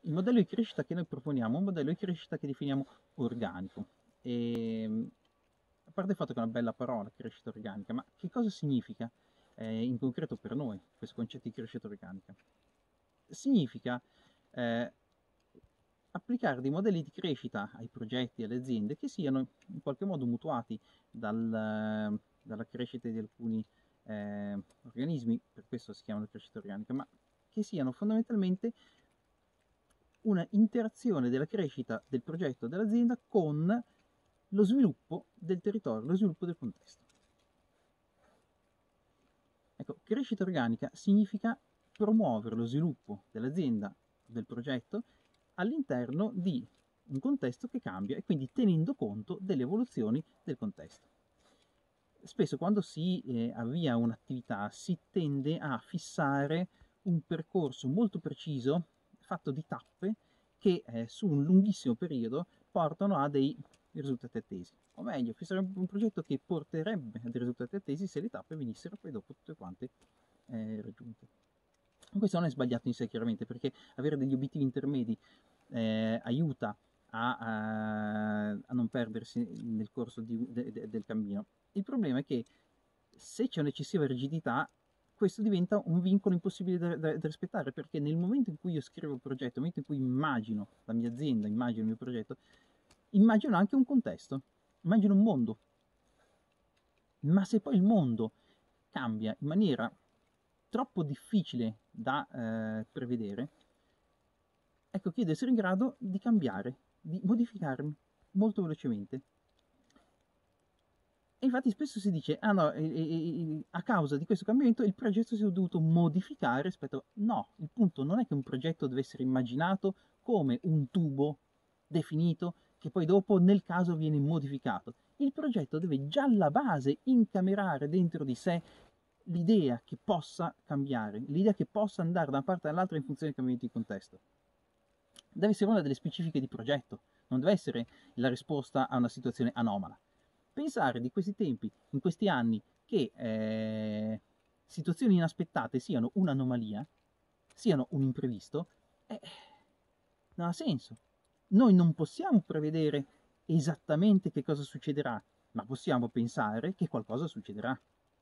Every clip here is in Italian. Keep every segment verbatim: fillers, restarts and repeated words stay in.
Il modello di crescita che noi proponiamo è un modello di crescita che definiamo organico. E, a parte il fatto che è una bella parola, crescita organica, ma che cosa significa eh, in concreto per noi questo concetto di crescita organica? Significa eh, applicare dei modelli di crescita ai progetti e alle aziende che siano in qualche modo mutuati dal, dalla crescita di alcuni eh, organismi, per questo si chiamano crescita organica, ma che siano fondamentalmente una interazione della crescita del progetto dell'azienda con lo sviluppo del territorio, lo sviluppo del contesto. Ecco, crescita organica significa promuovere lo sviluppo dell'azienda, del progetto, all'interno di un contesto che cambia e quindi tenendo conto delle evoluzioni del contesto. Spesso quando si eh, avvia un'attività si tende a fissare un percorso molto preciso, fatto di tappe, che eh, su un lunghissimo periodo portano a dei risultati attesi. O meglio, fissare un progetto che porterebbe a dei risultati attesi se le tappe venissero poi dopo tutte quante eh, raggiunte. Questo non è sbagliato in sé chiaramente, perché avere degli obiettivi intermedi eh, aiuta a, a, a non perdersi nel corso di, de, de, del cammino. Il problema è che se c'è un'eccessiva rigidità, questo diventa un vincolo impossibile da, da, da rispettare, perché nel momento in cui io scrivo il progetto, nel momento in cui immagino la mia azienda, immagino il mio progetto, immagino anche un contesto, immagino un mondo. Ma se poi il mondo cambia in maniera troppo difficile da eh, prevedere, ecco che io devo essere in grado di cambiare, di modificarmi molto velocemente. E infatti spesso si dice, ah no, e, e, e, a causa di questo cambiamento il progetto si è dovuto modificare rispetto a... No, il punto non è che un progetto deve essere immaginato come un tubo definito che poi dopo nel caso viene modificato. Il progetto deve già alla base incamerare dentro di sé l'idea che possa cambiare, l'idea che possa andare da una parte all'altra in funzione dei cambiamenti di contesto. Deve essere una delle specifiche di progetto, non deve essere la risposta a una situazione anomala. Pensare di questi tempi, in questi anni, che eh, situazioni inaspettate siano un'anomalia, siano un imprevisto, eh, non ha senso. Noi non possiamo prevedere esattamente che cosa succederà, ma possiamo pensare che qualcosa succederà.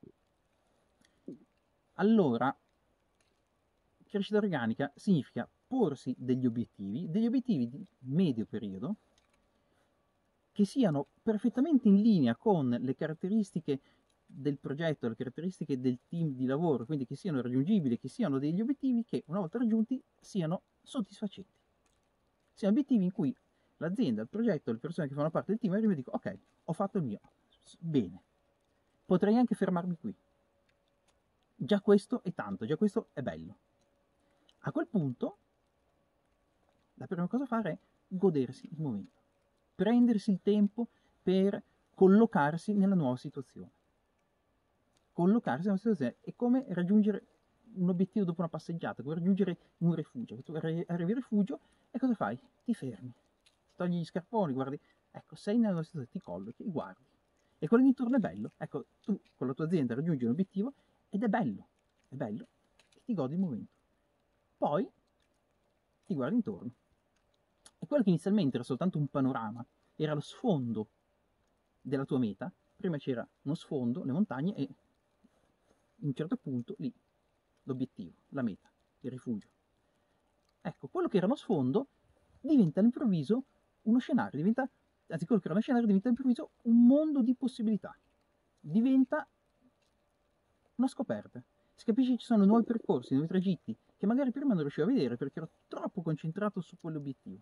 Allora, crescita organica significa porsi degli obiettivi, degli obiettivi di medio periodo, che siano perfettamente in linea con le caratteristiche del progetto, le caratteristiche del team di lavoro, quindi che siano raggiungibili, che siano degli obiettivi che una volta raggiunti siano soddisfacenti. Siano obiettivi in cui l'azienda, il progetto, le persone che fanno parte del team arrivano e dicono ok, ho fatto il mio, bene, potrei anche fermarmi qui. Già questo è tanto, già questo è bello. A quel punto la prima cosa da fare è godersi il momento, prendersi il tempo per collocarsi nella nuova situazione. Collocarsi nella situazione è come raggiungere un obiettivo dopo una passeggiata, come raggiungere un rifugio. Tu arrivi al rifugio e cosa fai? Ti fermi, ti togli gli scarponi, guardi, ecco, sei nella nuova situazione, ti collochi, guardi. E quello intorno è bello. Ecco, tu con la tua azienda raggiungi un obiettivo ed è bello, è bello, e ti godi il momento. Poi ti guardi intorno. E quello che inizialmente era soltanto un panorama, era lo sfondo della tua meta. Prima c'era uno sfondo, le montagne, e in un certo punto lì l'obiettivo, la meta, il rifugio. Ecco, quello che era uno sfondo diventa all'improvviso uno scenario, diventa, anzi quello che era uno scenario diventa all'improvviso un mondo di possibilità, diventa una scoperta. Si capisce che ci sono nuovi percorsi, nuovi tragitti, che magari prima non riuscivo a vedere perché ero troppo concentrato su quell'obiettivo.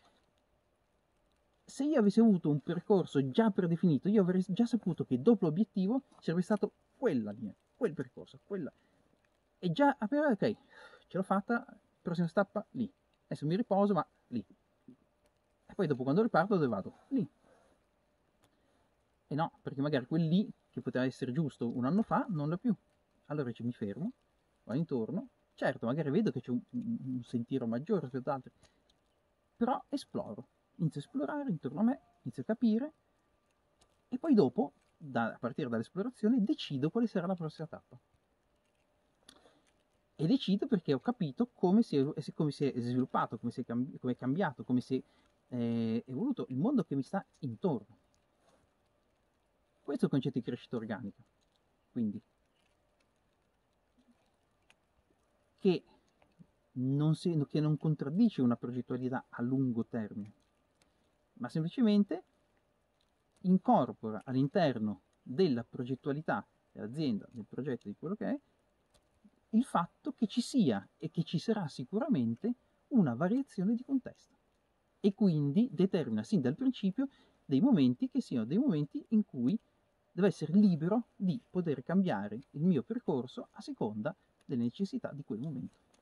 Se io avessi avuto un percorso già predefinito, io avrei già saputo che dopo l'obiettivo sarebbe stato quella linea, quel percorso, quella. E già, ok, ce l'ho fatta, prossima tappa lì. Adesso mi riposo, ma lì. E poi dopo quando riparto dove vado? Lì. E no, perché magari quel lì, che poteva essere giusto un anno fa, non l'ho più. Allora mi fermo, vado intorno, certo, magari vedo che c'è un, un sentiero maggiore rispetto ad altri, però esploro. Inizio a esplorare intorno a me, inizio a capire e poi dopo, da, a partire dall'esplorazione, decido quale sarà la prossima tappa. e decido perché ho capito come si è, come si è sviluppato, come, si è cambi- come è cambiato, come si è eh, evoluto il mondo che mi sta intorno. Questo è il concetto di crescita organica. Quindi, che non, si, che non contraddice una progettualità a lungo termine, ma semplicemente incorpora all'interno della progettualità dell'azienda, del progetto, di quello che è, il fatto che ci sia e che ci sarà sicuramente una variazione di contesto e quindi determina sin dal principio dei momenti che siano dei momenti in cui devo essere libero di poter cambiare il mio percorso a seconda delle necessità di quel momento.